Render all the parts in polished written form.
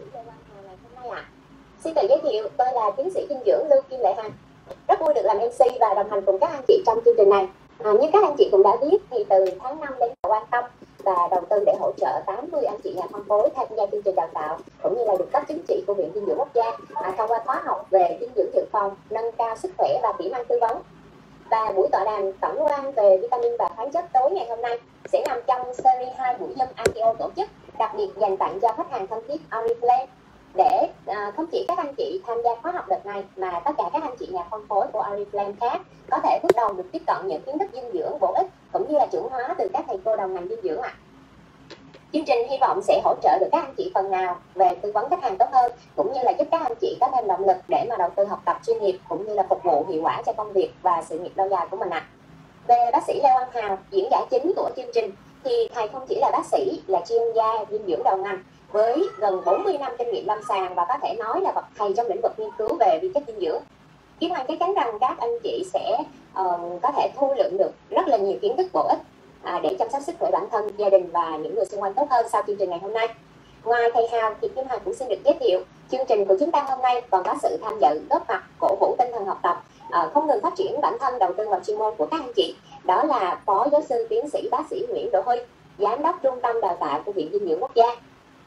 Lê Quang Hà ngày hôm nay ạ. Xin tự giới thiệu, tôi là tiến sĩ dinh dưỡng Lưu Kim Lệ Hằng. Rất vui được làm MC và đồng hành cùng các anh chị trong chương trình này. Như các anh chị cũng đã biết thì từ tháng 5 đến quan tâm và đầu tư để hỗ trợ 80 anh chị nhà phân phối tham gia chương trình đào tạo cũng như là được cấp chứng chỉ của Viện Dinh dưỡng Quốc gia thông qua khóa học về dinh dưỡng dự phòng, nâng cao sức khỏe và kỹ năng tư vấn. Và buổi tọa đàm tổng quan về vitamin và khoáng chất tối ngày hôm nay sẽ nằm trong series 2 buổi Zoom AKO tổ chức đặc biệt dành tặng cho khách hàng thân thiết Oriflame để không chỉ các anh chị tham gia khóa học đợt này mà tất cả các anh chị nhà phân phối của Oriflame khác có thể bước đầu được tiếp cận những kiến thức dinh dưỡng bổ ích cũng như là chuẩn hóa từ các thầy cô đồng ngành dinh dưỡng ạ. Chương trình hy vọng sẽ hỗ trợ được các anh chị phần nào về tư vấn khách hàng tốt hơn cũng như là giúp các anh chị có thêm động lực để mà đầu tư học tập chuyên nghiệp cũng như là phục vụ hiệu quả cho công việc và sự nghiệp lâu dài của mình ạ. Về bác sĩ Lê Quang Hào, diễn giả chính của chương trình, thì thầy không chỉ là bác sĩ, là chuyên gia dinh dưỡng đầu ngành với gần 40 năm kinh nghiệm lâm sàng và có thể nói là bậc thầy trong lĩnh vực nghiên cứu về vi chất dinh dưỡng. Kim Hoàng chắc chắn rằng các anh chị sẽ có thể thu lượm được rất là nhiều kiến thức bổ ích để chăm sóc sức khỏe bản thân, gia đình và những người xung quanh tốt hơn sau chương trình ngày hôm nay. Ngoài thầy Hào thì Kim Hoàng cũng xin được giới thiệu chương trình của chúng ta hôm nay còn có sự tham dự góp mặt cổ vũ tinh thần học tập, không ngừng phát triển bản thân, đầu tư vào chuyên môn của các anh chị. Đó là Phó Giáo sư Tiến sĩ Bác sĩ Nguyễn Đỗ Huy, Giám đốc Trung tâm Đào tạo của Viện Dinh dưỡng Quốc gia.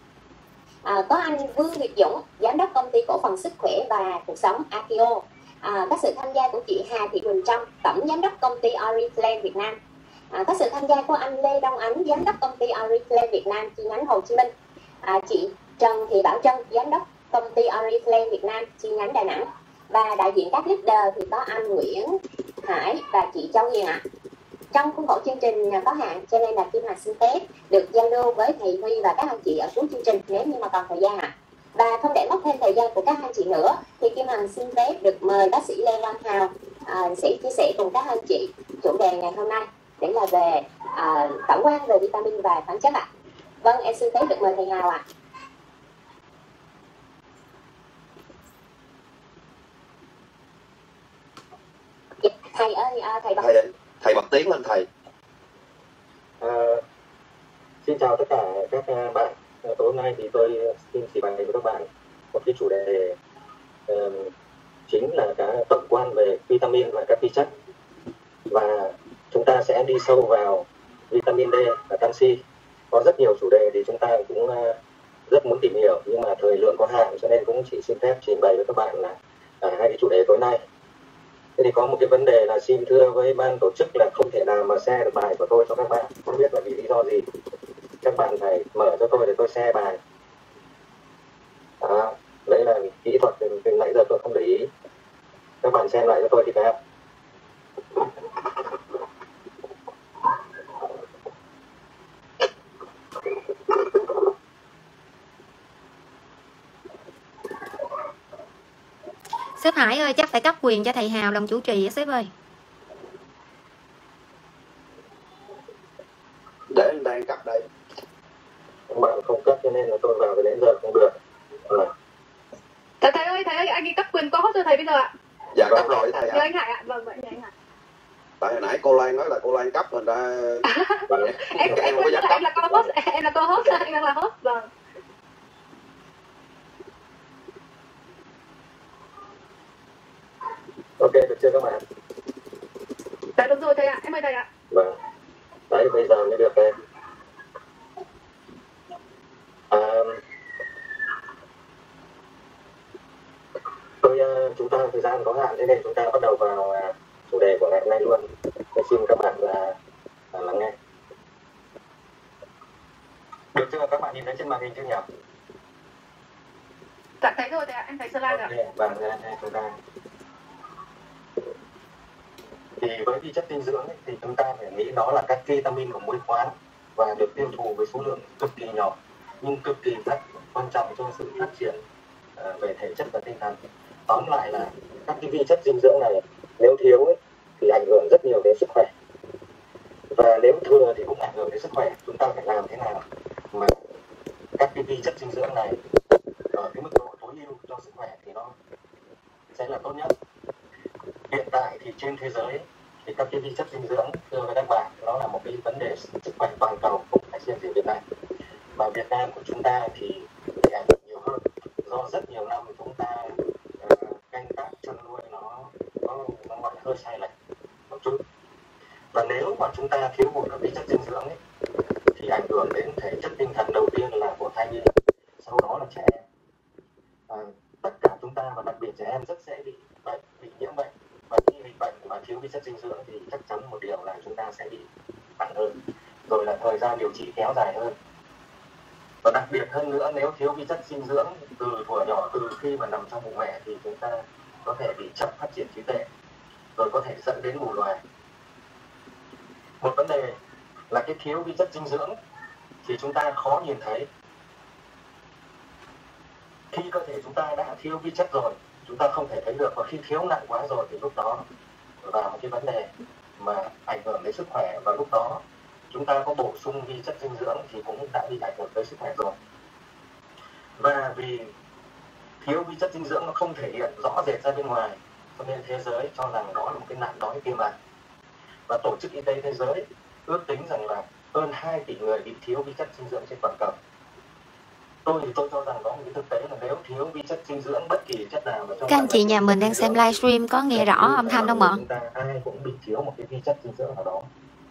Có anh Vương Việt Dũng, Giám đốc Công ty Cổ phần Sức khỏe và Cuộc sống AKO. Có sự tham gia của chị Hà Thị Quỳnh Trâm, Tổng Giám đốc Công ty Oriflame Việt Nam. Có sự tham gia của anh Lê Đông Ánh, Giám đốc Công ty Oriflame Việt Nam chi nhánh Hồ Chí Minh. Chị Trần Thị Bảo Trân, Giám đốc Công ty Oriflame Việt Nam chi nhánh Đà Nẵng. Và đại diện các leader thì có anh Nguyễn Hải và chị Châu Hiền ạ. Trong khuôn khổ chương trình có hạn cho nên là Kim Hoàng xin phép được giao lưu với thầy Huy và các anh chị ở cuối chương trình nếu như mà còn thời gian ạ. Và không để mất thêm thời gian của các anh chị nữa thì Kim Hoàng xin phép được mời bác sĩ Lê Quang Hào sẽ chia sẻ cùng các anh chị chủ đề ngày hôm nay để là về tổng quan về vitamin và khoáng chất ạ. Vâng, em xin phép được mời thầy Hào ạ. Thầy ơi, thầy bật tiếng lên thầy. Xin chào tất cả các bạn. Tối hôm nay thì tôi xin trình bày với các bạn một cái chủ đề chính là cái tổng quan về vitamin và các vi chất, và chúng ta sẽ đi sâu vào vitamin D và canxi. Có rất nhiều chủ đề thì chúng ta cũng rất muốn tìm hiểu, nhưng mà thời lượng có hạn cho nên cũng chỉ xin phép trình bày với các bạn là hai cái chủ đề tối nay. Thế thì có một cái vấn đề là xin thưa với ban tổ chức là không thể nào mà share được bài của tôi cho các bạn, không biết là vì lý do gì. Các bạn phải mở cho tôi để tôi share bài. Đấy là kỹ thuật từ nãy giờ tôi không để ý. Các bạn xem lại cho tôi thì phải. Sếp Hải ơi, chắc phải cấp quyền cho thầy Hào làm chủ trì á sếp ơi. Để anh đang cấp đây. Các bạn không cấp cho nên là tôi vào đến giờ không được. Thầy ơi, anh đi cấp quyền có hốt cho thầy bây giờ ạ. Dạ cấp rồi thầy ạ. Nhờ anh Hải ạ. Vâng, vậy nhờ anh Hải. Tại hồi nãy cô Lan nói là cô Lan cấp thành ra em quên là em là co-host, em là co-host, anh đang là host. Vâng. Ok, được chưa các bạn? Dạ được rồi thầy ạ, em mời thầy ạ. Vâng. Đấy, bây giờ mới được đây. Chúng ta thời gian có hạn, thế nên chúng ta bắt đầu vào chủ đề của ngày hôm nay luôn. Tôi xin các bạn lắng nghe. Được chưa? Các bạn nhìn thấy trên màn hình chưa nhỉ? Dạ thấy rồi thầy ạ, em thấy slide rồi ạ. Vâng, chúng ta. Thì với vi chất dinh dưỡng ấy, thì chúng ta phải nghĩ đó là các vitamin của muối khoáng và được tiêu thụ với số lượng cực kỳ nhỏ nhưng cực kỳ quan trọng cho sự phát triển về thể chất và tinh thần. Tóm lại là các cái vi chất dinh dưỡng này nếu thiếu ấy, thì ảnh hưởng rất nhiều đến sức khỏe, và nếu thừa thì cũng ảnh hưởng đến sức khỏe. Chúng ta phải làm thế nào mà các cái vi chất dinh dưỡng này ở cái mức độ tối ưu cho sức khỏe thì nó sẽ là tốt nhất. Hiện tại thì trên thế giới thì các cái vi chất dinh dưỡng thưa với các bạn nó là một cái vấn đề sức khỏe toàn cầu, không phải riêng gì Việt Nam. Mà Việt Nam của chúng ta thì ảnh hưởng nhiều hơn. do rất nhiều năm chúng ta canh tác chăn nuôi nó gọi là hơi sai lệch một chút, và nếu mà chúng ta thiếu hụt các vi chất dinh dưỡng ấy, thì ảnh hưởng đến thể chất tinh thần đầu tiên là của thai nhi, sau đó là trẻ em. Tất cả chúng ta và đặc biệt trẻ em rất dễ bị nhiễm bệnh, và khi bị bệnh mà thiếu vi chất dinh dưỡng thì chắc chắn một điều là chúng ta sẽ bị nặng hơn, rồi là thời gian điều trị kéo dài hơn. Và đặc biệt hơn nữa, nếu thiếu vi chất dinh dưỡng từ thuở nhỏ, từ khi mà nằm trong bụng mẹ, thì chúng ta có thể bị chậm phát triển trí tuệ, rồi có thể dẫn đến mù loài. Một vấn đề là cái thiếu vi chất dinh dưỡng thì chúng ta khó nhìn thấy. Khi cơ thể chúng ta đã thiếu vi chất rồi, chúng ta không thể thấy được, và khi thiếu nặng quá rồi thì lúc đó là một cái vấn đề mà ảnh hưởng đến sức khỏe, và lúc đó chúng ta có bổ sung vi chất dinh dưỡng thì cũng đã bị ảnh hưởng tới sức khỏe rồi. Và vì thiếu vi chất dinh dưỡng nó không thể hiện rõ rệt ra bên ngoài, cho nên thế giới cho rằng đó là một cái nạn đói tiềm ẩn. Và Tổ chức Y tế Thế giới ước tính rằng là hơn 2 tỷ người bị thiếu vi chất dinh dưỡng trên toàn cầu. Tôi cho rằng có một cái thực tế là nếu thiếu vi chất dinh dưỡng bất kỳ chất nào, Các anh chị nhà mình đang xem livestream có nghe rõ âm thanh không ạ? Chúng ta ai cũng bị thiếu một cái vi chất dinh dưỡng nào đó.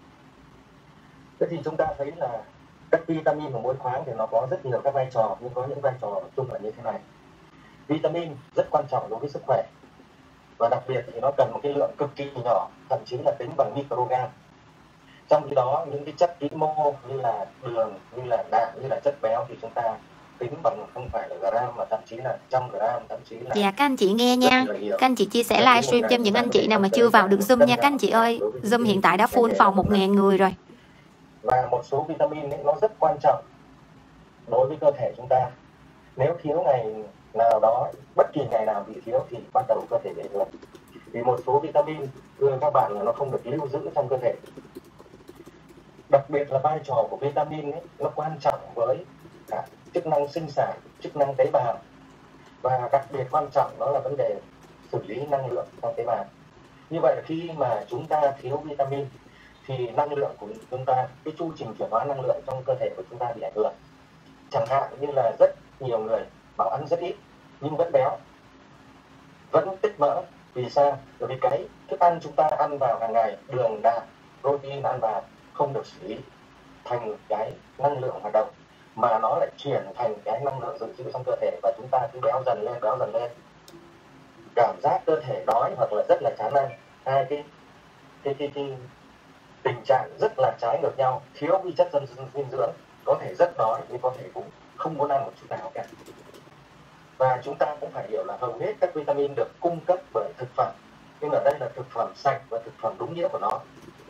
Thế thì chúng ta thấy là các vitamin và muối khoáng thì nó có rất nhiều các vai trò, nhưng có những vai trò chung là như thế này. Vitamin rất quan trọng đối với sức khỏe, và đặc biệt thì nó cần một cái lượng cực kỳ nhỏ, thậm chí là tính bằng microgram. Trong khi đó những cái chất vĩ mô như là đường, như là đạm, như là chất béo thì chúng ta tính bằng không phải là gram mà thậm chí là trăm gram, thậm chí là... Dạ các anh chị nghe nha. Các anh chị chia sẻ livestream cho những anh chị nào mà chưa vào được Zoom nha các anh chị ơi. Zoom hiện tại đã full phòng 1.000 người rồi. Và một số vitamin ấy, nó rất quan trọng đối với cơ thể chúng ta. Nếu thiếu ngày nào đó, bất kỳ ngày nào bị thiếu thì bắt đầu cơ thể bị ảnh hưởng. Vì một số vitamin thưa các bạn là nó không được lưu giữ trong cơ thể. Đặc biệt là vai trò của vitamin ấy, nó quan trọng với cả chức năng sinh sản, chức năng tế bào, và đặc biệt quan trọng đó là vấn đề xử lý năng lượng trong tế bào. Như vậy khi mà chúng ta thiếu vitamin thì năng lượng của chúng ta, cái chu trình chuyển hóa năng lượng trong cơ thể của chúng ta bị ảnh hưởng. Chẳng hạn như là rất nhiều người bảo ăn rất ít nhưng vẫn béo, vẫn tích mỡ. Vì sao? Bởi vì cái thức ăn chúng ta ăn vào hàng ngày, đường, đạm, protein ăn vào không được xử lý thành cái năng lượng hoạt động, mà nó lại chuyển thành cái năng lượng dự trữ trong cơ thể, và chúng ta cứ béo dần lên, cảm giác cơ thể đói hoặc là rất là chán ăn. Hai cái tình trạng rất là trái ngược nhau. Thiếu vi chất dinh dưỡng có thể rất đói nhưng có thể cũng không muốn ăn một chút nào cả. Và chúng ta cũng phải hiểu là hầu hết các vitamin được cung cấp bởi thực phẩm, nhưng ở đây là thực phẩm sạch và thực phẩm đúng nghĩa của nó.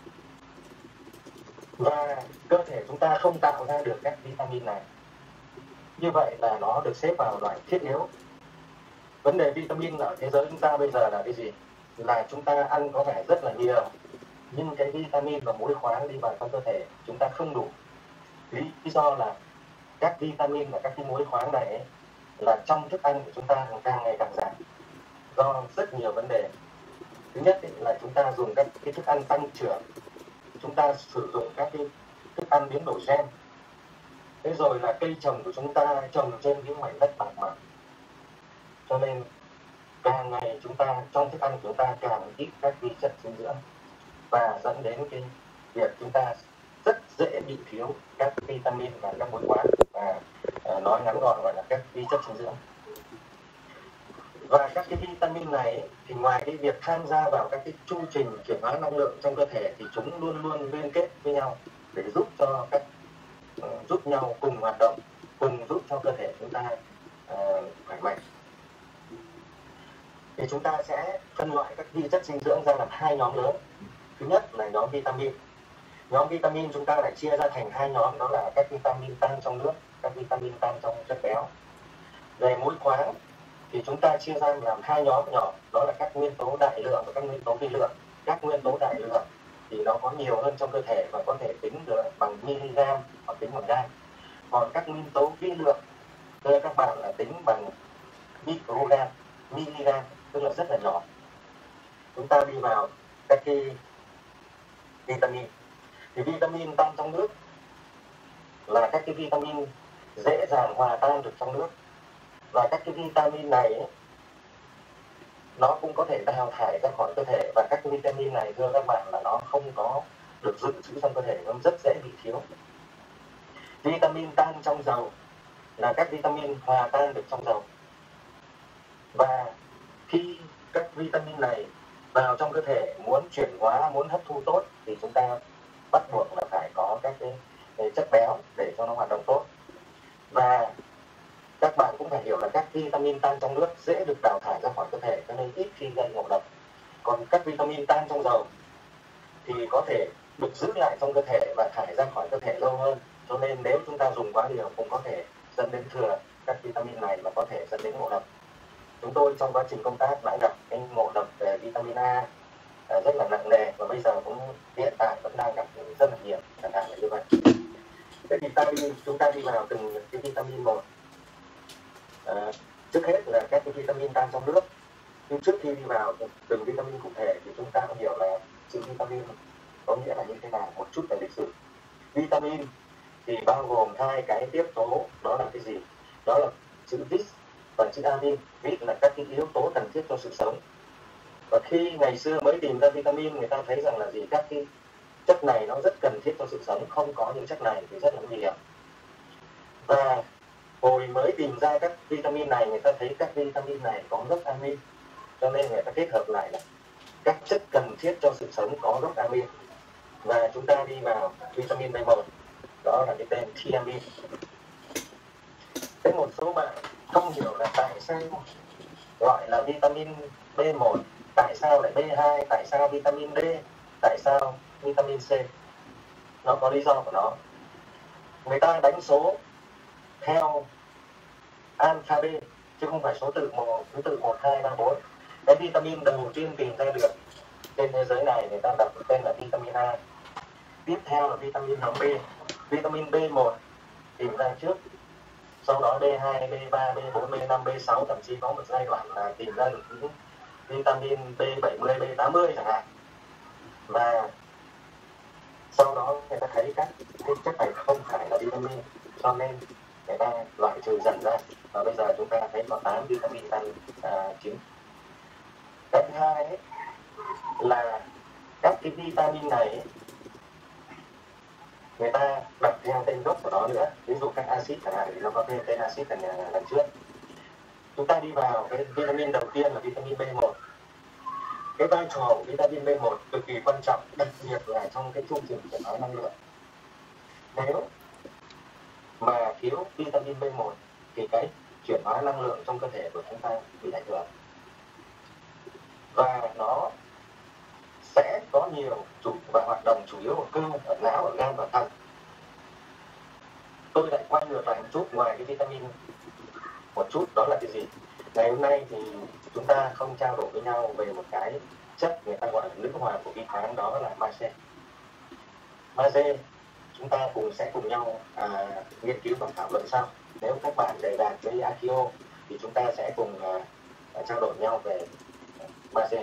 Và cơ thể chúng ta không tạo ra được các vitamin này. Như vậy là nó được xếp vào loại thiết yếu. Vấn đề vitamin ở thế giới chúng ta bây giờ là cái gì? Là chúng ta ăn có vẻ rất là nhiều, nhưng cái vitamin và muối khoáng đi vào trong cơ thể chúng ta không đủ. Lý do là các vitamin và các cái muối khoáng này ấy, là trong thức ăn của chúng ta càng ngày càng giảm do rất nhiều vấn đề. Thứ nhất ấy, là chúng ta dùng các cái thức ăn tăng trưởng, chúng ta sử dụng các cái thức ăn biến đổi gen. Thế rồi là cây trồng của chúng ta trồng trên những mảnh đất bằng phẳng, cho nên càng ngày chúng ta trong thức ăn của chúng ta càng ít các vi chất dinh dưỡng, và dẫn đến cái việc chúng ta rất dễ bị thiếu các vitamin và các muối khoáng, và nói ngắn gọn gọi là các vi chất dinh dưỡng. Và các cái vitamin này ấy, thì ngoài cái việc tham gia vào các cái chu trình chuyển hóa năng lượng trong cơ thể thì chúng luôn luôn liên kết với nhau để giúp nhau cùng hoạt động, cùng giúp cho cơ thể chúng ta khỏe mạnh. Thì chúng ta sẽ phân loại các vi chất dinh dưỡng ra làm hai nhóm lớn. Thứ nhất là nhóm vitamin. Nhóm vitamin chúng ta lại chia ra thành hai nhóm, đó là các vitamin tan trong nước, các vitamin tan trong chất béo. Về muối khoáng thì chúng ta chia ra làm hai nhóm nhỏ, đó là các nguyên tố đại lượng và các nguyên tố vi lượng. Các nguyên tố đại lượng thì nó có nhiều hơn trong cơ thể và có thể tính được bằng mg hoặc tính bằng gam. Còn các nguyên tố vi lượng thưa các bạn là tính bằng microgram, mg, tức là rất là nhỏ. Chúng ta đi vào các cái vitamin. Thì vitamin tan trong nước là các cái vitamin dễ dàng hòa tan được trong nước. Và các cái vitamin này ấy, nó cũng có thể đào thải ra khỏi cơ thể, và các cái vitamin này thưa các bạn là nó không có được dự trữ trong cơ thể, nó rất dễ bị thiếu. Vitamin tan trong dầu là các vitamin hòa tan được trong dầu, và khi các vitamin này vào trong cơ thể muốn chuyển hóa, muốn hấp thu tốt thì chúng ta bắt buộc là phải có các cái chất béo để cho nó hoạt động tốt. Và các bạn cũng phải hiểu là các vitamin tan trong nước dễ được đào thải ra khỏi cơ thể, cho nên ít khi gây ngộ độc. Còn các vitamin tan trong dầu thì có thể được giữ lại trong cơ thể và thải ra khỏi cơ thể lâu hơn, cho nên nếu chúng ta dùng quá liều cũng có thể dẫn đến thừa các vitamin này và có thể dẫn đến ngộ độc. Chúng tôi trong quá trình công tác đã gặp cái ngộ độc về vitamin A rất là nặng nề, và bây giờ cũng hiện tại vẫn đang gặp rất là nhiều, chẳng hạn là như vậy. Thế thì chúng ta đi vào từng cái vitamin một. Trước hết là các cái vitamin tan trong nước. Nhưng trước khi đi vào từng vitamin cụ thể thì chúng ta cũng hiểu là chữ vitamin có nghĩa là như thế nào, một chút về lịch sử. Vitamin thì bao gồm hai cái tiếp tố, đó là cái gì? Đó là chữ vis và chữ amin. Vis là các cái yếu tố cần thiết cho sự sống. Và khi ngày xưa mới tìm ra vitamin, người ta thấy rằng là gì? Các cái chất này nó rất cần thiết cho sự sống, không có những chất này thì rất là nguy hiểm. Và hồi mới tìm ra các vitamin này, người ta thấy các vitamin này có gốc amin, cho nên người ta kết hợp lại là các chất cần thiết cho sự sống có gốc amin. Và chúng ta đi vào vitamin B1, đó là cái tên thiamin. Thế một số bạn không hiểu là tại sao gọi là vitamin B1, tại sao lại B2, tại sao vitamin D, tại sao vitamin C. Nó có lý do của nó. Người ta đánh số theo alphabet chứ không phải số tự thứ tự 1, 2, 3, 4. Cái vitamin đầu tiên tìm ra được trên thế giới này người ta đặt tên là vitamin A. Tiếp theo là vitamin nhóm B. Vitamin B1 tìm ra trước, sau đó B2, B3, B4, B5, B6, thậm chí có một giai đoạn là tìm ra được những vitamin B70, B80 chẳng hạn. Và sau đó người ta thấy các chất này không phải là vitamin, cho nên người ta loại trừ dần ra. Và bây giờ chúng ta thấy có 8 vitamin tan chính. Cái thứ hai ấy, là các cái vitamin này ấy, người ta đặt theo tên gốc của nó nữa. Ví dụ các axit chẳng hạn thì nó có tên axit lần trước. Chúng ta đi vào cái vitamin đầu tiên là vitamin B1. Cái vai trò của vitamin B1 cực kỳ quan trọng, đặc biệt là trong cái chu trình chuyển hóa năng lượng. Nếu mà thiếu vitamin B1 thì cái chuyển hóa năng lượng trong cơ thể của chúng ta bị ảnh hưởng, và nó sẽ có nhiều và hoạt động chủ yếu ở cơ, ở não, ở gan và thận. Tôi lại quay ngược lại một chút, ngoài cái vitamin một chút, đó là cái gì? Ngày hôm nay thì chúng ta không trao đổi với nhau về một cái chất người ta gọi là nữ hoàng của vi khoáng, đó là magie. Magie chúng ta sẽ cùng nhau nghiên cứu và thảo luận sau. Nếu các bạn đề đạt với Akio thì chúng ta sẽ cùng trao đổi nhau về magie.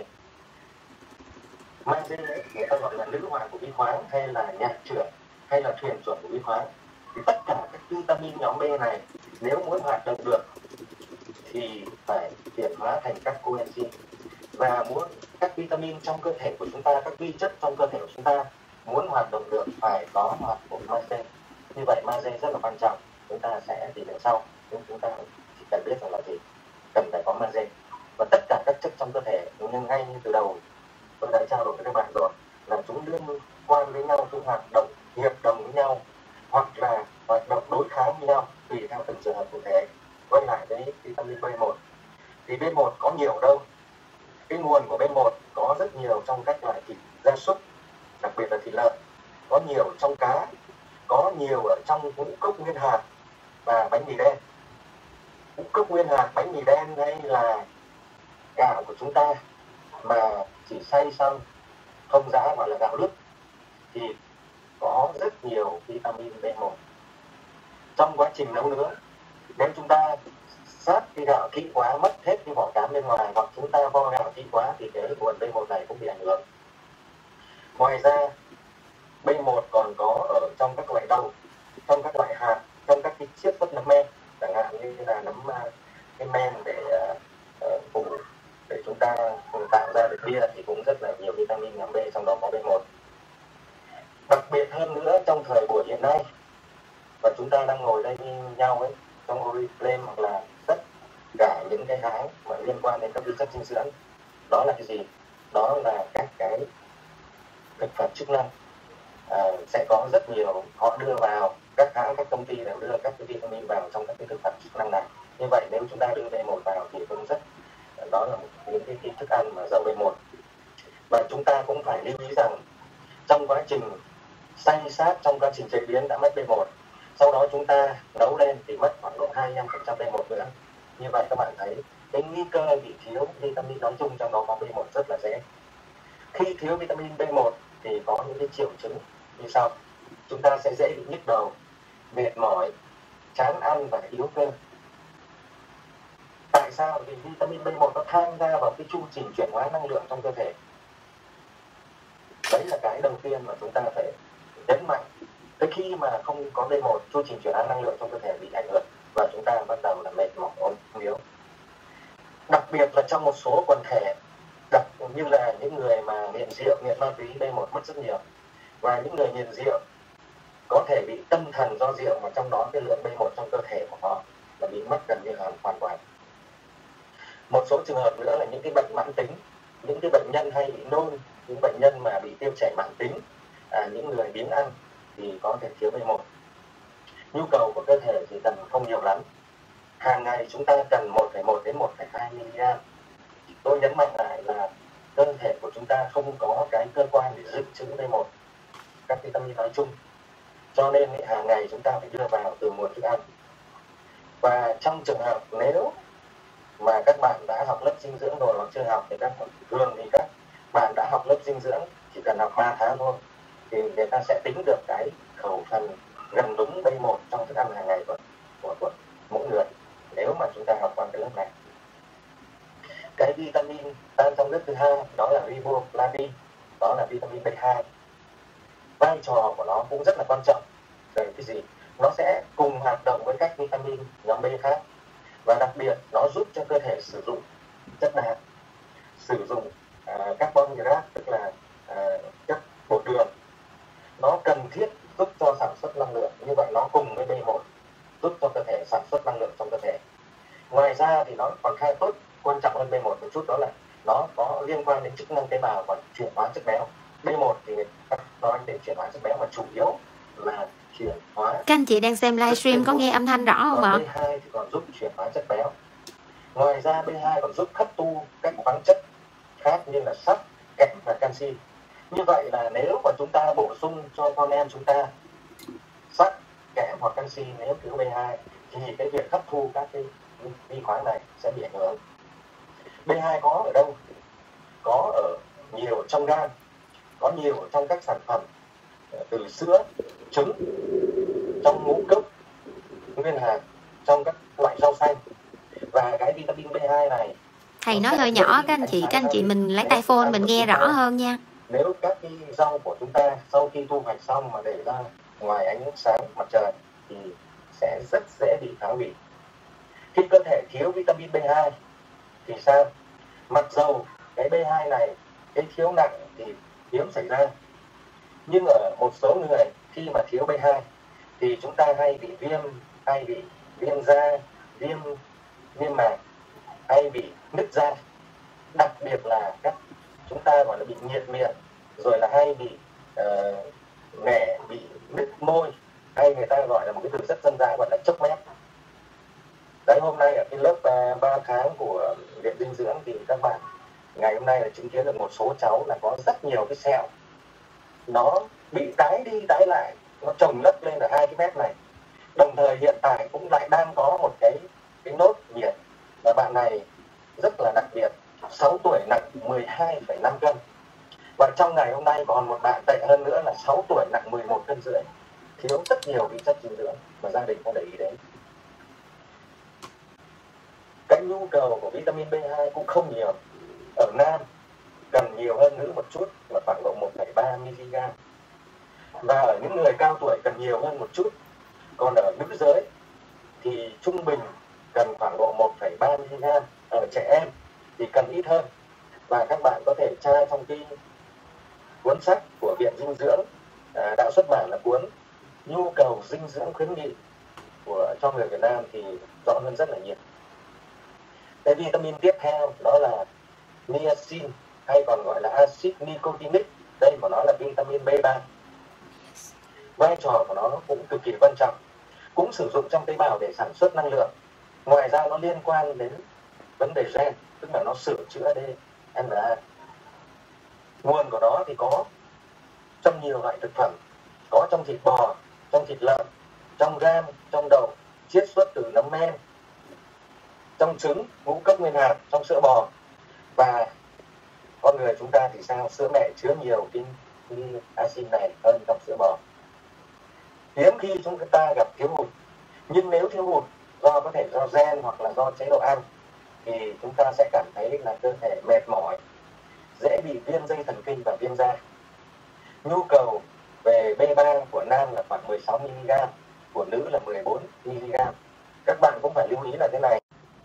Magie người ta gọi là nữ hoàng của vi khoáng, hay là nhạc trưởng, hay là thuyền trưởng của vi khoáng. Thì tất cả các vitamin nhóm B này nếu muốn hoạt động được thì phải chuyển hóa thành các coenzyme. Và muốn các vitamin trong cơ thể của chúng ta, các vi chất trong cơ thể của chúng ta muốn hoạt động được phải có mặt của magie. Như vậy magie rất là quan trọng, chúng ta sẽ tìm hiểu sau. Nhưng chúng ta chỉ cần biết rằng là gì, cần phải có magie. Và tất cả các chất trong cơ thể, nhưng ngay như từ đầu tôi đã trao đổi với các bạn rồi, là chúng liên quan với nhau, chúng hoạt động hiệp đồng với nhau, hoặc là hoạt động đối kháng với nhau tùy theo từng trường hợp cụ thể. Quay lại với vitamin B1 thì B1 có nhiều đâu. Cái nguồn của B1 có rất nhiều trong các loại thịt gia súc, đặc biệt là thịt lợn, có nhiều trong cá, có nhiều ở trong ngũ cốc nguyên hạt và bánh mì đen. Ngũ cốc nguyên hạt, bánh mì đen hay là gạo của chúng ta mà chỉ xay xong không giã gọi là gạo lứt thì có rất nhiều vitamin B1. Trong quá trình nấu nướng, nếu chúng ta sát cái gạo kỹ quá, mất hết cái vỏ cám bên ngoài, hoặc chúng ta vo gạo kỹ quá thì cái nguồn B1 này cũng bị ảnh hưởng. Ngoài ra B1 còn có ở trong các loại đậu, trong các loại hạt, trong các cái chiết xuất nấm men, chẳng hạn như là nấm cái men để phủ để chúng ta tạo ra được bia thì cũng rất là nhiều vitamin nhóm B, trong đó có B1. Đặc biệt hơn nữa trong thời buổi hiện nay và chúng ta đang ngồi đây với nhau ấy, trong Oriflame hoặc là tất cả những cái hãng mà liên quan đến các vi chất dinh dưỡng, đó là cái gì? Đó là các cái thực phẩm chức năng. Sẽ có rất nhiều, họ đưa vào, các hãng, các công ty đều đưa các cái vitamin vào trong các cái thực phẩm chức năng này. Như vậy nếu chúng ta đưa B1 vào thì cũng rất, đó là những cái thức ăn mà giàu B1. Và chúng ta cũng phải lưu ý rằng trong quá trình xay sát, trong quá trình chế biến đã mất B1, sau đó chúng ta nấu lên thì mất khoảng độ 25% B1 nữa. Như vậy các bạn thấy cái nguy cơ bị thiếu vitamin nói chung, trong đó có B1 rất là dễ. Khi thiếu vitamin B1 thì có những cái triệu chứng như sau. Chúng ta sẽ dễ bị nhức đầu, mệt mỏi, chán ăn và yếu cơ. Tại sao? Vì vitamin B1 nó tham gia vào cái chu trình chuyển hóa năng lượng trong cơ thể. Đấy là cái đầu tiên mà chúng ta phải nhấn mạnh. Tới khi mà không có B1, chu trình chuyển hóa năng lượng trong cơ thể bị ảnh hưởng và chúng ta bắt đầu là mệt mỏi, ốm yếu. Đặc biệt là trong một số quần thể, như là những người mà nghiện rượu, nghiện ma túy, B1 mất rất nhiều. Và những người nghiện rượu có thể bị tâm thần do rượu, mà trong đó cái lượng B1 trong cơ thể của họ là bị mất gần như hoàn toàn. Một số trường hợp nữa là những cái bệnh mãn tính, những cái bệnh nhân hay bị nôn, những bệnh nhân mà bị tiêu chảy mãn tính, những người biếng ăn thì có thể thiếu B1. Nhu cầu của cơ thể thì cần không nhiều lắm. Hàng ngày chúng ta cần 1,1 đến 1,2 mg. Tôi nhấn mạnh lại là cơ thể của chúng ta không có cái cơ quan để dự trữ B1, các vitamin nói chung. Cho nên hàng ngày chúng ta phải đưa vào từ nguồn thức ăn. Và trong trường hợp nếu mà các bạn đã học lớp dinh dưỡng rồi hoặc chưa học thì thường thì các bạn đã học lớp dinh dưỡng chỉ cần học 3 tháng thôi thì người ta sẽ tính được cái khẩu phần gần đúng B1 trong thức ăn hàng ngày của mỗi người, nếu mà chúng ta học qua cái lớp này. Cái vitamin tan trong nước thứ hai đó là riboflavin, đó là vitamin B2. Vai trò của nó cũng rất là quan trọng. Về cái gì? Nó sẽ cùng hoạt động với các vitamin nhóm B khác, và đặc biệt nó giúp cho cơ thể sử dụng chất đạm, sử dụng carbon hydrate, tức là chất bột đường. Nó cần thiết giúp cho sản xuất năng lượng. Như vậy nó cùng với B1 giúp cho cơ thể sản xuất năng lượng trong cơ thể. Ngoài ra thì nó còn khai tốt, quan trọng hơn B1 một chút, đó là nó có liên quan đến chức năng tế bào và chuyển hóa chất béo. B1 thì nói đến chuyển hóa chất béo mà chủ yếu là chuyển hóa. Các anh chị đang xem livestream có nghe âm thanh rõ không ạ? B2 thì còn giúp chuyển hóa chất béo. Ngoài ra B2 còn giúp hấp thu các khoáng chất khác như là sắt, kẽm và canxi. Như vậy là nếu mà chúng ta bổ sung cho con em chúng ta sắt, kẽm hoặc canxi nếu thiếu B2 thì cái việc hấp thu các cái vi khoáng này sẽ bị ảnh hưởng. B2 có ở đâu? Có ở nhiều trong gan, có nhiều ở trong các sản phẩm từ sữa, trứng, trong ngũ cốc, nguyên hạt, trong các loại rau xanh. Và cái vitamin B2 này, thầy nói hơi nhỏ các anh chị mình lấy tai phone mình nghe rõ hơn nha. Nếu các cái rau của chúng ta sau khi thu hoạch xong mà để ra ngoài ánh sáng mặt trời thì sẽ rất dễ bị phá hủy. Khi cơ thể thiếu vitamin B2 thì sao? Mặc dầu cái B2 này, cái thiếu nặng thì hiếm xảy ra, nhưng ở một số người khi mà thiếu B2 thì chúng ta hay bị viêm da, viêm màng, hay bị nứt da. Đặc biệt là chúng ta gọi là bị nhiệt miệng, rồi là hay bị nghẻ, bị nứt môi, hay người ta gọi là một cái từ rất dân dã gọi là chốc mép. Đấy, hôm nay ở cái lớp 3 tháng của viện dinh dưỡng thì các bạn ngày hôm nay là chứng kiến được một số cháu là có rất nhiều cái sẹo, nó bị tái đi tái lại, nó chồng lấp lên ở 2 cái mép này. Đồng thời hiện tại cũng lại đang có một cái nốt nhiệt, và bạn này rất là đặc biệt, 6 tuổi nặng 12,5 cân. Và trong ngày hôm nay còn một bạn tệ hơn nữa là 6 tuổi nặng 11,5 cân, thiếu rất nhiều vi chất dinh dưỡng mà gia đình không để ý đến. Cái nhu cầu của vitamin B2 cũng không nhiều. Ở nam cần nhiều hơn nữ một chút, là khoảng độ 1,3 mg. Và ở những người cao tuổi cần nhiều hơn một chút. Còn ở nữ giới thì trung bình cần khoảng độ 1,3 mg, ở trẻ em thì cần ít hơn. Và các bạn có thể tra trong cái cuốn sách của Viện Dinh dưỡng đã xuất bản là cuốn Nhu cầu dinh dưỡng khuyến nghị cho người Việt Nam thì rõ hơn rất là nhiều. Cái vitamin tiếp theo đó là niacin, hay còn gọi là axit nicotinic. Đây mà nó là vitamin B3. Vai trò của nó cũng cực kỳ quan trọng, cũng sử dụng trong tế bào để sản xuất năng lượng. Ngoài ra nó liên quan đến vấn đề gen, tức là nó sửa chữa DNA. Nguồn của nó thì có trong nhiều loại thực phẩm, có trong thịt bò, trong thịt lợn, trong gan, trong đậu, chiết xuất từ nấm men, trong trứng, ngũ cốc nguyên hạt, trong sữa bò. Và con người chúng ta thì sao? Sữa mẹ chứa nhiều cái axit này hơn trong sữa bò. Hiếm khi chúng ta gặp thiếu hụt, nhưng nếu thiếu hụt có thể do gen hoặc là do chế độ ăn thì chúng ta sẽ cảm thấy là cơ thể mệt mỏi, dễ bị viêm dây thần kinh và viêm da. Nhu cầu về B3 của nam là khoảng 16 mg, của nữ là 14 mg. Các bạn cũng phải lưu ý là thế này,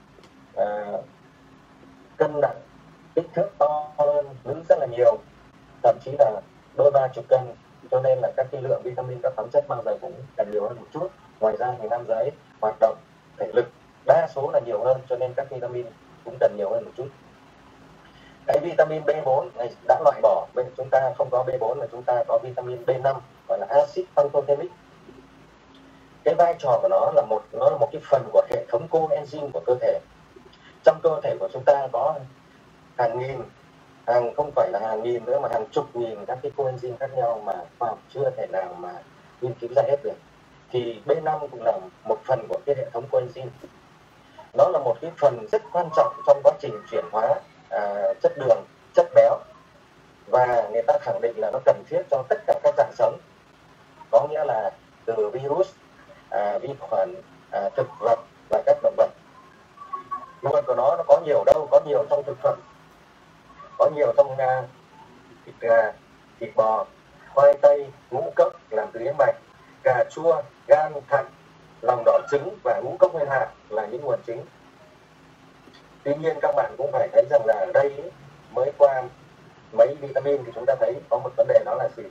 cân nặng kích thước to hơn nữ rất là nhiều, thậm chí là đôi 30 cân, cho nên là các cái lượng vitamin, các khoáng chất bao giờ cũng cần nhiều hơn một chút. Ngoài ra thì nam giới hoạt động thể lực đa số là nhiều hơn, cho nên các vitamin cũng cần nhiều hơn một chút. Cái vitamin B4 này đã loại bỏ, bên chúng ta không có B4 mà chúng ta có vitamin B5, gọi là axit pantothenic. Cái vai trò của nó là một cái phần của hệ thống coenzyme của cơ thể. Trong cơ thể của chúng ta có hàng nghìn, không phải là hàng nghìn nữa mà hàng chục nghìn các cái coenzyme khác nhau mà khoa học chưa thể nào mà nghiên cứu ra hết được. Thì B5 cũng là một phần của cái hệ thống coenzyme. Nó là một cái phần rất quan trọng trong quá trình chuyển hóa chất đường, chất béo, và người ta khẳng định là nó cần thiết cho tất cả các dạng sống, có nghĩa là từ virus, vi khuẩn, thực vật và các động vật. Nguồn của nó có nhiều đâu? Có nhiều trong thực phẩm, có nhiều trong thịt gà, thịt bò, khoai tây, ngũ cốc làm từ yến mạch, cà chua, gan, thận, lòng đỏ trứng và ngũ cốc nguyên hạt là những nguồn chính. Tuy nhiên các bạn cũng phải thấy rằng là ở đây mới qua mấy vitamin thì chúng ta thấy có một vấn đề, đó là gì?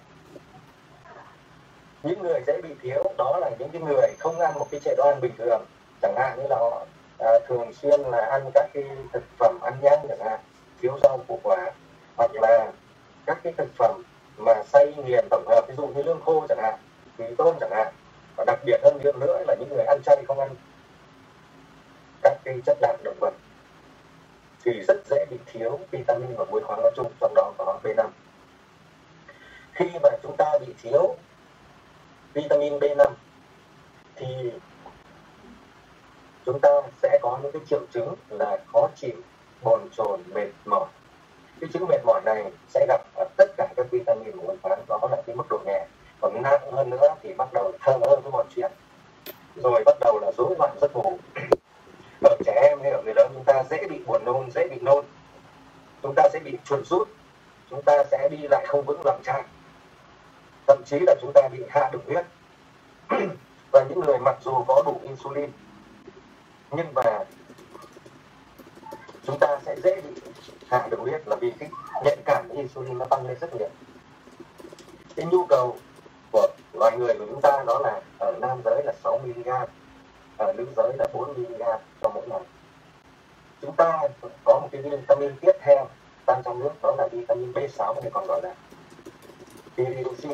Những người dễ bị thiếu đó là những cái người không ăn một cái chế độ ăn bình thường, chẳng hạn như là họ thường xuyên là ăn các cái thực phẩm ăn nhanh chẳng hạn, thiếu rau củ quả, hoặc là các cái thực phẩm mà xay nghiền tổng hợp, ví dụ như lương khô chẳng hạn, mì tôm chẳng hạn. Và đặc biệt hơn nữa là những người ăn chay, không ăn các cái chất đạm động vật thì rất dễ bị thiếu vitamin và muối khoáng nói chung, trong đó có B5. Khi mà chúng ta bị thiếu vitamin B5 thì chúng ta sẽ có những cái triệu chứng là khó chịu, bồn chồn, mệt mỏi. Cái chứng mệt mỏi này sẽ gặp ở tất cả các vitamin và muối khoáng, đó là cái mức độ nhẹ. Còn nặng hơn nữa thì bắt đầu thờ ơ với mọi chuyện, rồi bắt đầu là rối loạn giấc ngủ. Ở trẻ em hay ở người lớn chúng ta dễ bị buồn nôn, dễ bị nôn, chúng ta sẽ bị chuột rút, chúng ta sẽ đi lại không vững vàng chạm, thậm chí là chúng ta bị hạ đường huyết. Và những người mặc dù có đủ insulin nhưng mà chúng ta sẽ dễ bị hạ đường huyết là vì cái nhạy cảm với insulin nó tăng lên rất nhiều. Cái nhu cầu của loài người của chúng ta đó là ở nam giới là 6 mg, ở nữ giới là 4 mg trong mỗi ngày. Chúng ta có một cái vitamin tiếp theo tan trong nước, đó là vitamin B6 hay còn gọi là pyridoxine.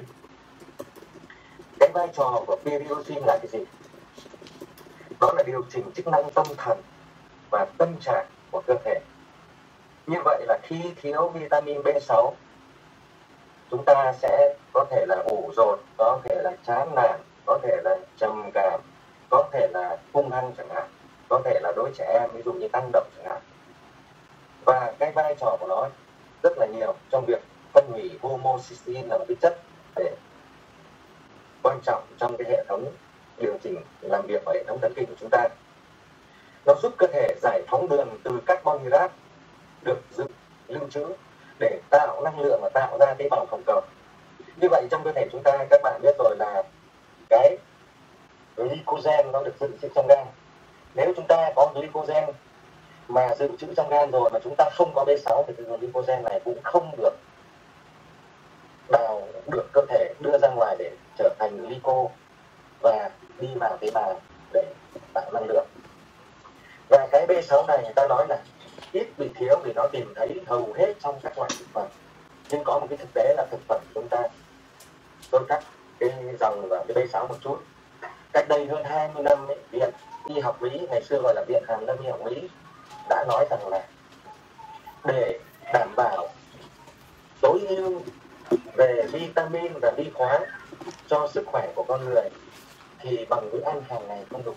Cái vai trò của pyridoxine là cái gì? Đó là điều chỉnh chức năng tâm thần và tâm trạng của cơ thể. Như vậy là khi thiếu vitamin B6, chúng ta sẽ có thể là ủ rột, có thể là chán nản, có thể là trầm cảm, có thể là hung hăng chẳng hạn, có thể là đối trẻ em ví dụ như tăng động chẳng hạn. Và cái vai trò của nó rất là nhiều trong việc phân hủy homocysteine, là một cái chất để quan trọng trong cái hệ thống điều chỉnh làm việc của hệ thống thần kinh của chúng ta. Nó giúp cơ thể giải phóng đường từ carbon hydrate được lưu trữ để tạo năng lượng và tạo ra tế bào hồng cầu. Như vậy trong cơ thể chúng ta, các bạn biết rồi là cái glycogen nó được dự trữ trong gan, Nếu chúng ta có glycogen mà dự trữ trong gan rồi mà chúng ta không có B6 thì cái glycogen này cũng không được được cơ thể đưa ra ngoài để trở thành glyco và đi vào tế bào để tạo năng lượng. Và cái B6 này người ta nói là ít bị thiếu vì nó tìm thấy hầu hết trong các loại thực phẩm. Nhưng có một cái thực tế là thực phẩm chúng ta, tôi cắt cái dòng và cái B6 một chút. Cách đây hơn 20 năm ấy, Viện Y học Mỹ, ngày xưa gọi là Viện Hàn Lâm Y học Mỹ, đã nói rằng là để đảm bảo tối ưu về vitamin và vi khoáng cho sức khỏe của con người thì bằng bữa ăn hàng ngày không đủ.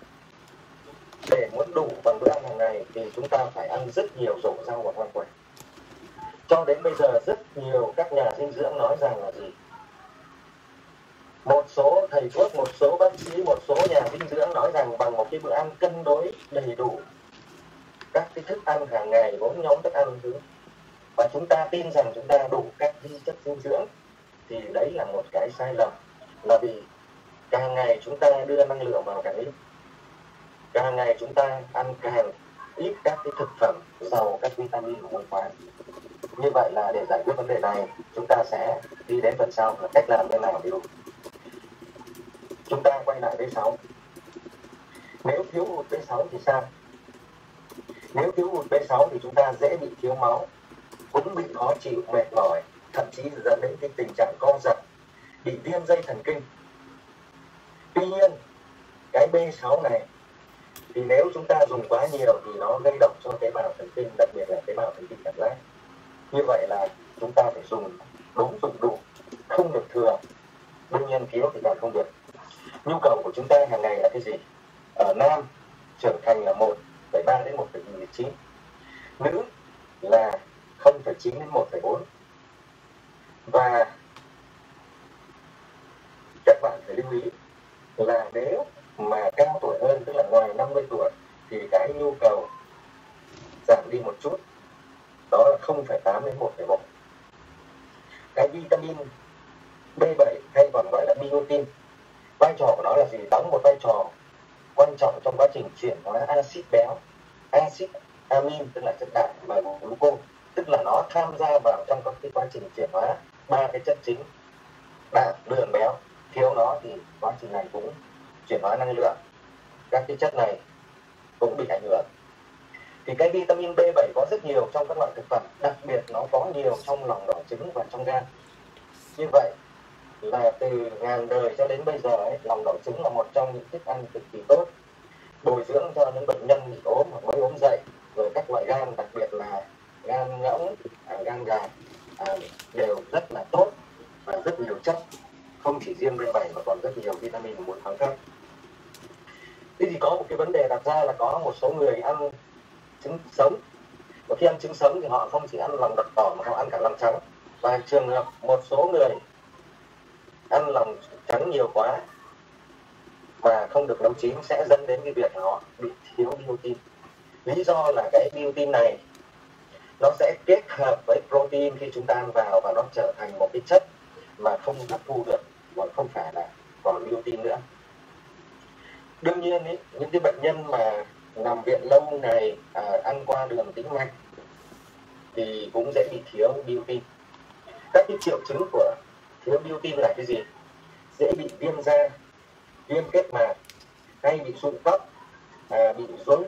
Để muốn đủ bằng bữa ăn hàng ngày thì chúng ta phải ăn rất nhiều rổ rau và hoa quả. Cho đến bây giờ rất nhiều các nhà dinh dưỡng nói rằng là gì? Một số thầy thuốc, một số bác sĩ, một số nhà dinh dưỡng nói rằng bằng một cái bữa ăn cân đối đầy đủ các cái thức ăn hàng ngày, 4 nhóm thức ăn thứ, và chúng ta tin rằng chúng ta đủ các vi chất dinh dưỡng, thì đấy là một cái sai lầm. Là vì càng ngày chúng ta đưa năng lượng vào càng ít, càng ngày chúng ta ăn càng ít các cái thực phẩm giàu các vitamin và muối khoáng. Như vậy là để giải quyết vấn đề này, chúng ta sẽ đi đến phần sau là cách làm thế nào để đủ. Chúng ta quay lại B6. Nếu thiếu hụt B6 thì sao? Nếu thiếu hụt B6 thì chúng ta dễ bị thiếu máu, cũng bị khó chịu, mệt mỏi, thậm chí dẫn đến cái tình trạng co giật, bị viêm dây thần kinh. Tuy nhiên, cái B6 này thì nếu chúng ta dùng quá nhiều thì nó gây độc cho tế bào thần kinh, đặc biệt là tế bào thần kinh cảm giác. Như vậy là chúng ta phải dùng đúng, dùng đủ, không được thừa. Đương nhiên thiếu thì càng không được. Nhu cầu của chúng ta hàng ngày là cái gì? Ở nam trưởng thành là 1,3 đến 1,9, nữ là 0,9 đến 1,4. Và các bạn phải lưu ý là nếu mà cao tuổi hơn, tức là ngoài 50 tuổi, thì cái nhu cầu giảm đi một chút, đó là 0,8 đến 1,1. Cái vitamin B7 hay còn gọi là biotin, vai trò của nó là gì? Đóng một vai trò quan trọng trong quá trình chuyển hóa axit béo, axit amin tức là chất đạm, và glucose tức là nó tham gia vào trong các cái quá trình chuyển hóa ba cái chất chính đạm, đường, béo. Thiếu nó thì quá trình này cũng chuyển hóa năng lượng, các cái chất này cũng bị ảnh hưởng. Thì cái vitamin B7 có rất nhiều trong các loại thực phẩm, đặc biệt nó có nhiều trong lòng đỏ trứng và trong gan. Như vậy là từ ngàn đời cho đến bây giờ ấy, lòng đỏ trứng là một trong những thức ăn cực kỳ tốt, bồi dưỡng cho những bệnh nhân bị ốm hoặc mới ốm dậy. Rồi các loại gan, đặc biệt là gan ngỗng, gan gà đều rất là tốt và rất nhiều chất, không chỉ riêng B7 mà còn rất nhiều vitamin và muối khoáng khác. Thế thì có một cái vấn đề đặt ra là có một số người ăn trứng sống, và khi ăn trứng sống thì họ không chỉ ăn lòng đỏ mà họ ăn cả lòng trắng. Và trường hợp một số người ăn lòng trắng nhiều quá mà không được nấu chín sẽ dẫn đến cái việc họ bị thiếu biotin. Lý do là cái biotin này nó sẽ kết hợp với protein khi chúng ta ăn vào, và nó trở thành một cái chất mà không hấp thu được, còn không phải là còn biotin nữa. Đương nhiên ý, những cái bệnh nhân mà nằm viện lâu ngày, ăn qua đường tĩnh mạch thì cũng dễ bị thiếu biotin. Các cái triệu chứng của thiếu biotin là cái gì? Dễ bị viêm da, viêm kết mạc, hay bị sụn tóc, bị rối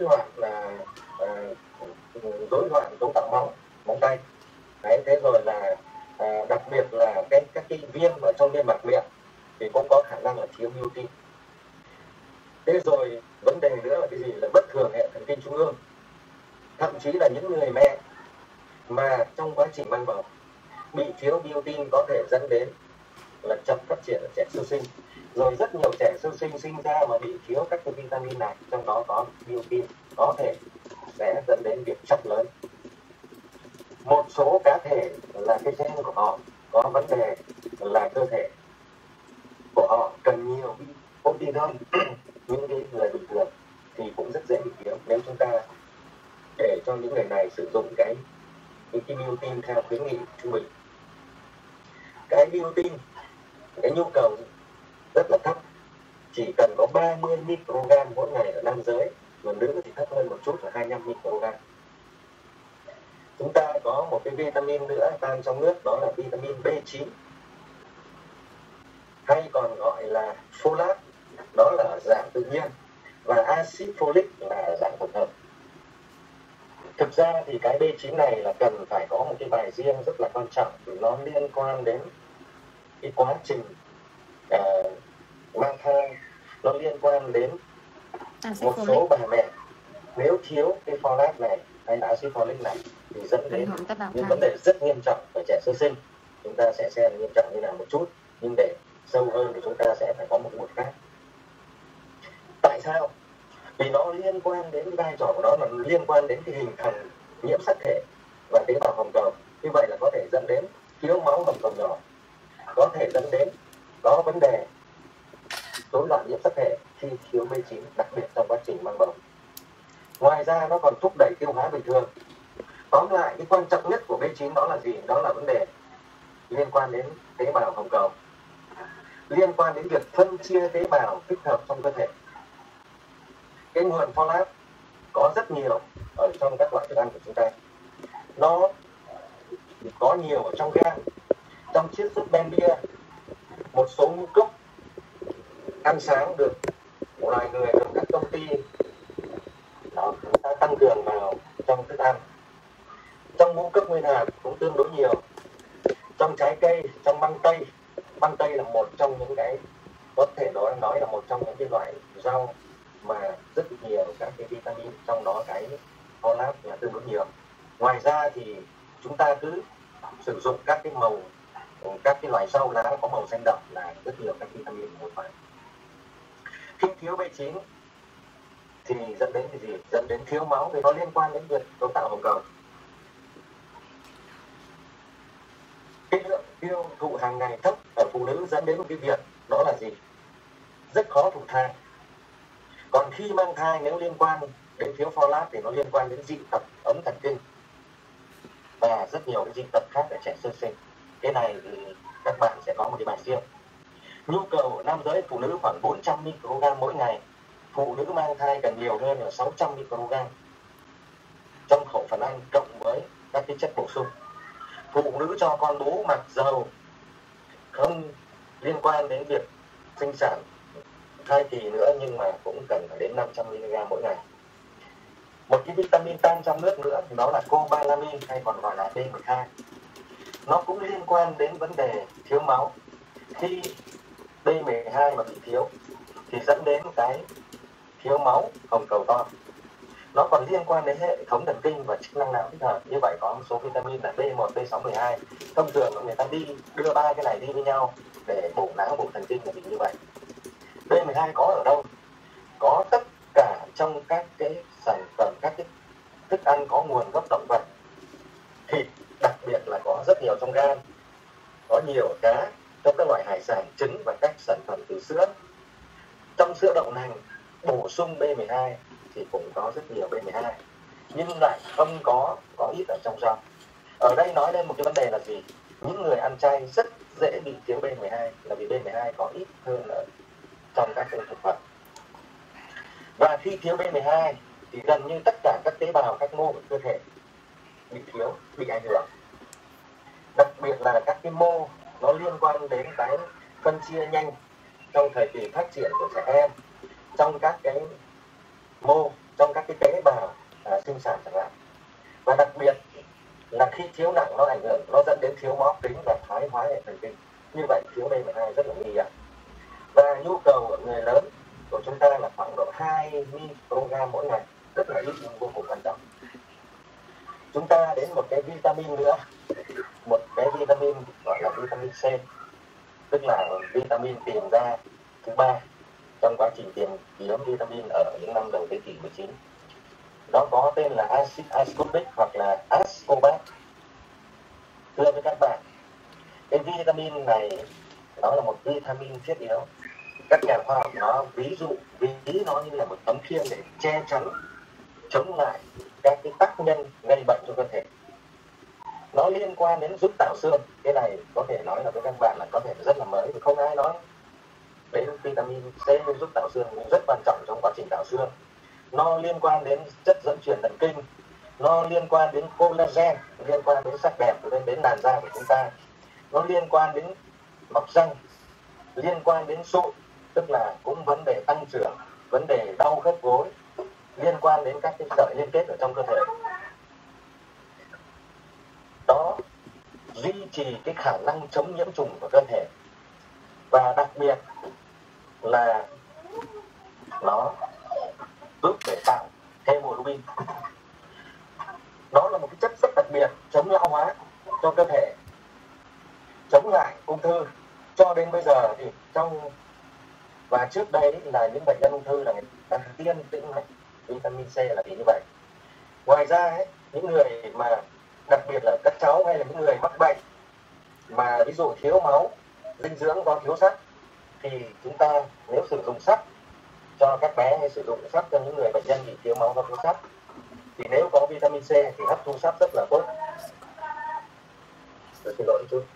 loạn cấu tạo móng tay. Đấy, thế rồi là đặc biệt là các cái viêm ở trong niêm mạc miệng thì cũng có khả năng là thiếu biotin. Thế rồi vấn đề nữa là cái gì? Là bất thường hệ thần kinh trung ương. Thậm chí là những người mẹ mà trong quá trình mang bầu bị thiếu biotin có thể dẫn đến là chậm phát triển ở trẻ sơ sinh. Rồi rất nhiều trẻ sơ sinh sinh ra mà bị thiếu các cái vitamin này, trong đó có biotin, có thể sẽ dẫn đến việc chậm lớn. Một số cá thể là cái gen của họ có vấn đề, là cơ thể của họ cần nhiều protein hơn những cái người bình thường thì cũng rất dễ bị thiếu nếu chúng ta để cho những người này sử dụng cái biotin theo khuyến nghị trung bình. Cái biotin, cái nhu cầu rất là thấp, chỉ cần có 30 microgram mỗi ngày ở nam giới mà nữ thì thấp hơn một chút là 25 microgram. Chúng ta có một cái vitamin nữa tan trong nước, đó là vitamin B9, hay còn gọi là folate, đó là dạng tự nhiên, và axit folic là dạng tổng hợp. Thực ra thì cái B9 này là cần phải có một cái bài riêng rất là quan trọng, vì nó liên quan đến cái quá trình mang thai, nó liên quan đến một số bà mẹ nếu thiếu cái folate này hay là axit folic này thì dẫn đến những vấn đề rất nghiêm trọng ở trẻ sơ sinh. Chúng ta sẽ xem nghiêm trọng như nào một chút, nhưng để sâu hơn thì chúng ta sẽ phải có một buổi khác. Tại sao? Vì nó liên quan đến vai trò của nó là liên quan đến cái hình thành nhiễm sắc thể và tế bào hồng cầu. Như vậy là có thể dẫn đến thiếu máu hồng cầu nhỏ, có thể dẫn đến có vấn đề rối loạn nhiễm sắc thể khi thiếu B9, đặc biệt trong quá trình mang bầu. Ngoài ra nó còn thúc đẩy tiêu hóa bình thường. Tóm lại, cái quan trọng nhất của B9 đó là gì? Đó là vấn đề liên quan đến tế bào hồng cầu, liên quan đến việc phân chia tế bào thích hợp trong cơ thể. Cái nguồn folate có rất nhiều ở trong các loại thức ăn của chúng ta. Nó có nhiều ở trong gan, trong chiết xuất ben bia, một số ngũ cốc ăn sáng được loài người, được các công ty đó, chúng ta tăng cường vào trong thức ăn. Trong ngũ cốc nguyên hạt cũng tương đối nhiều. Trong trái cây, trong măng tây là một trong những cái có thể nói là một trong những cái loại rau mà rất nhiều các cái vitamin, trong đó cái folate là tương đối nhiều. Ngoài ra thì chúng ta cứ sử dụng các cái màu, các cái loại rau lá có màu xanh đậm là rất nhiều các vitamin một phải. Khi thiếu B9 thì dẫn đến cái gì? Dẫn đến thiếu máu, vì nó liên quan đến việc cấu tạo hồng cầu. Cái lượng tiêu thụ hàng ngày thấp ở phụ nữ dẫn đến một cái việc đó là gì? Rất khó thụ thai. Còn khi mang thai, nếu liên quan đến thiếu folate thì nó liên quan đến dị tật ống thần kinh và rất nhiều cái dị tật khác ở trẻ sơ sinh. Cái này thì các bạn sẽ có một cái bài riêng. Nhu cầu của nam giới phụ nữ khoảng 400 microgram mỗi ngày. Phụ nữ mang thai cần nhiều hơn là 600 microgram trong khẩu phần ăn cộng với các cái chất bổ sung. Phụ nữ cho con bú mặc dầu không liên quan đến việc sinh sản thai kỳ nữa, nhưng mà cũng cần phải đến 500 mg mỗi ngày. Một cái vitamin tan trong nước nữa đó là cobalamin hay còn gọi là B12. Nó cũng liên quan đến vấn đề thiếu máu. Khi B12 mà bị thiếu thì dẫn đến cái thiếu máu hồng cầu to. Nó còn liên quan đến hệ thống thần kinh và chức năng não thích hợp. Như vậy có một số vitamin là B1, B6, B12. Thông thường người ta đưa ba cái này đi với nhau để bổ não, bổ thần kinh là vì như vậy. B12 có ở đâu? Có tất cả trong các cái sản phẩm, các cái thức ăn có nguồn gốc động vật, thịt, đặc biệt là có rất nhiều trong gan, có nhiều ở cá, trong các loại hải sản, trứng và các sản phẩm từ sữa. Trong sữa đậu nành bổ sung B12 thì cũng có rất nhiều B12, nhưng lại không có ít ở trong rau. Ở đây nói lên một cái vấn đề là gì? Những người ăn chay rất dễ bị thiếu B12 là vì B12 có ít hơn ở trong các cái thực phẩm. Và khi thiếu B12 thì gần như tất cả các tế bào, các mô của cơ thể bị thiếu, bị ảnh hưởng. Đặc biệt là các cái mô nó liên quan đến cái phân chia nhanh trong thời kỳ phát triển của trẻ em, trong các cái mô, trong các cái tế bào sinh sản chẳng hạn. Và đặc biệt là khi thiếu nặng nó ảnh hưởng, nó dẫn đến thiếu máu kính và thoái hóa hệ thần kinh. Như vậy thiếu B12 rất là nguy hiểm. Và nhu cầu ở người lớn của chúng ta là khoảng độ 2 microgram mỗi ngày, rất là ít nhưng vô cùng quan trọng. Chúng ta đến một cái vitamin nữa, một cái vitamin gọi là vitamin C, tức là vitamin tìm ra thứ ba trong quá trình tìm kiếm vitamin ở những năm đầu thế kỷ 19. Nó có tên là acid ascorbic hoặc là ascorbat. Thưa với các bạn, cái vitamin này nó là một vitamin thiết yếu. Các nhà khoa học nó ví nó như là một tấm khiên để che chắn, chống lại các cái tác nhân gây bệnh cho cơ thể. Nó liên quan đến giúp tạo xương. Cái này có thể nói là với các bạn là có thể rất là mới, không ai nói đến vitamin C giúp tạo xương cũng rất quan trọng trong quá trình tạo xương. nó liên quan đến chất dẫn truyền thần kinh, nó liên quan đến collagen, liên quan đến sắc đẹp, đến làn da của chúng ta, nó liên quan đến mọc răng, liên quan đến sụn, tức là cũng vấn đề tăng trưởng, vấn đề đau khớp gối, liên quan đến các cái sợi liên kết ở trong cơ thể. Đó duy trì cái khả năng chống nhiễm trùng của cơ thể, và đặc biệt là nó giúp để tạo hemoglobin. Đó là một cái chất rất đặc biệt chống lão hóa cho cơ thể, chống lại ung thư. Cho đến bây giờ thì và trước đây là những bệnh nhân ung thư là người ta tiên tĩnh mạch vitamin C là vì như vậy. Ngoài ra những người mà đặc biệt là các cháu hay là những người mắc bệnh mà ví dụ thiếu máu, dinh dưỡng do thiếu sắt, thì chúng ta nếu sử dụng sắt cho các bé hay sử dụng sắt cho những người bệnh nhân bị thiếu máu do thiếu sắt, thì nếu có vitamin C thì hấp thu sắt rất là tốt. Tôi xin lỗi chút.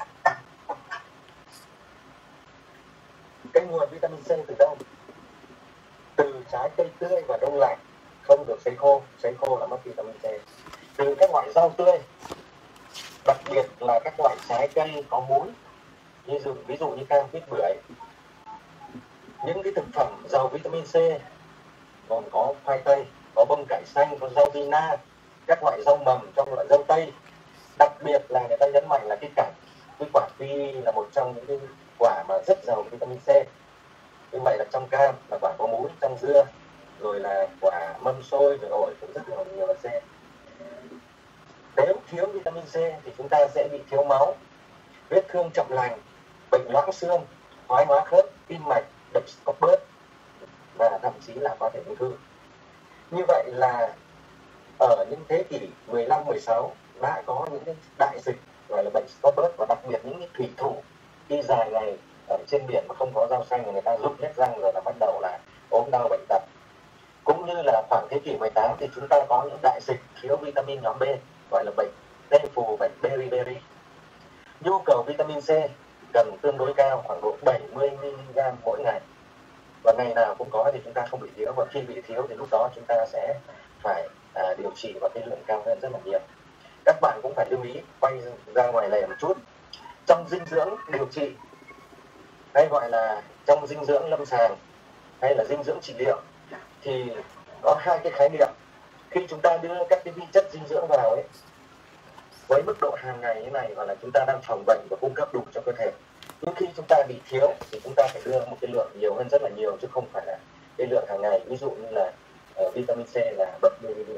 Cái nguồn vitamin C từ đâu? Từ trái cây tươi và đông lạnh, không được sấy khô là mất vitamin C. Từ các loại rau tươi, đặc biệt là các loại trái cây có múi, ví dụ như cam, quýt, bưởi. Những cái thực phẩm giàu vitamin C còn có khoai tây, có bông cải xanh, có rau vina, các loại rau mầm trong loại rau tây. Đặc biệt là người ta nhấn mạnh là cái quả kiwi là một trong những cái quả mà rất giàu vitamin C. Như vậy là trong cam là quả có múi, trong dưa, rồi là quả mâm xôi, rồi ổi cũng rất là nhiều C. Nếu thiếu vitamin C thì chúng ta sẽ bị thiếu máu, vết thương chậm lành, bệnh loãng xương, thoái hóa khớp, tim mạch, bệnh stop bớt, và thậm chí là có thể ung thư. Như vậy là ở những thế kỷ 15-16 đã có những cái đại dịch gọi là bệnh stop bớt, và đặc biệt những cái thủy thủ đi dài ngày ở trên biển mà không có rau xanh, người ta rụng hết răng rồi là bắt đầu là ốm đau bệnh tật. Cũng như là khoảng thế kỷ 18 thì chúng ta có những đại dịch thiếu vitamin nhóm B gọi là bệnh tê phù, bệnh beriberi. Nhu cầu vitamin C cần tương đối cao, khoảng độ 70 mg mỗi ngày, và ngày nào cũng có thì chúng ta không bị thiếu, và khi bị thiếu thì lúc đó chúng ta sẽ phải điều trị vào cái lượng cao hơn rất là nhiều. Các bạn cũng phải lưu ý, quay ra ngoài lề một chút, trong dinh dưỡng điều trị hay gọi là trong dinh dưỡng lâm sàng hay là dinh dưỡng trị liệu thì có hai cái khái niệm. Khi chúng ta đưa các cái vi chất dinh dưỡng vào ấy với mức độ hàng ngày như này, gọi là chúng ta đang phòng bệnh và cung cấp đủ cho cơ thể. Nhưng khi chúng ta bị thiếu thì chúng ta phải đưa một cái lượng nhiều hơn rất là nhiều, chứ không phải là cái lượng hàng ngày. Ví dụ như là vitamin C là 70 mg.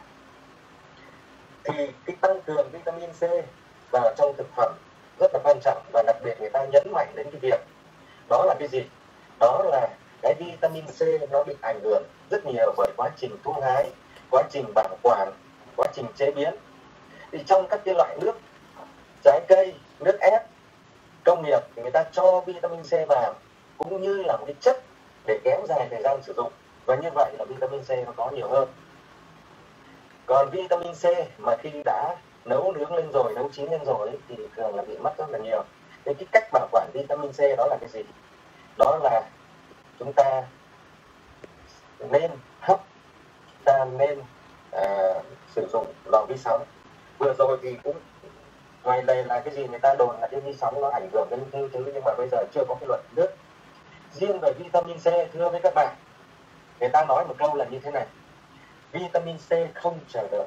Thì cái tăng cường vitamin C vào trong thực phẩm rất là quan trọng, và đặc biệt người ta nhấn mạnh đến cái việc đó là cái gì? Đó là cái vitamin C nó bị ảnh hưởng rất nhiều bởi quá trình thu hái, quá trình bảo quản, quá trình chế biến. Thì trong các cái loại nước trái cây, nước ép công nghiệp thì người ta cho vitamin C vào cũng như là một cái chất để kéo dài thời gian sử dụng, và như vậy là vitamin C nó có nhiều hơn. Còn vitamin C mà khi đã nấu nướng lên rồi, nấu chín lên rồi thì thường là bị mất rất là nhiều. Thế cái cách bảo quản vitamin C đó là cái gì? Đó là chúng ta nên hấp, ta nên sử dụng lò vi sóng. Vừa rồi thì cũng ngoài đây là cái gì người ta đồn là cái vi sóng nó ảnh hưởng đến ung thư, nhưng mà bây giờ chưa có cái luận nước. Riêng về vitamin C, thưa với các bạn, người ta nói một câu là như thế này: vitamin C không chờ đợi.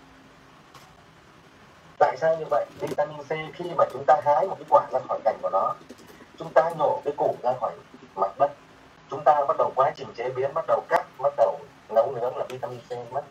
Tại sao như vậy? Vitamin C khi mà chúng ta hái một cái quả ra khỏi cành của nó, chúng ta nhổ cái củ ra khỏi mặt đất, chúng ta bắt đầu quá trình chế biến, bắt đầu cắt, bắt đầu nấu nướng là vitamin C mất.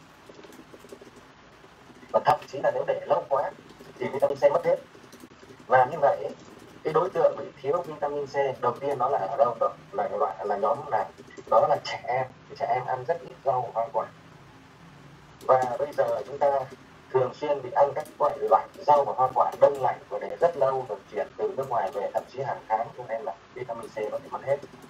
Và thậm chí là nếu để lâu quá thì vitamin C mất hết. Và như vậy cái đối tượng bị thiếu vitamin C đầu tiên nó là ở đâu? Là nhóm nào? Đó là trẻ em. Trẻ em ăn rất ít rau hoa quả. Và bây giờ chúng ta thường xuyên bị ăn các loại rau và hoa quả đông lạnh và để rất lâu, rồi chuyển từ nước ngoài về, thậm chí hàng tháng, cho nên là vitamin C nó bị mất hết.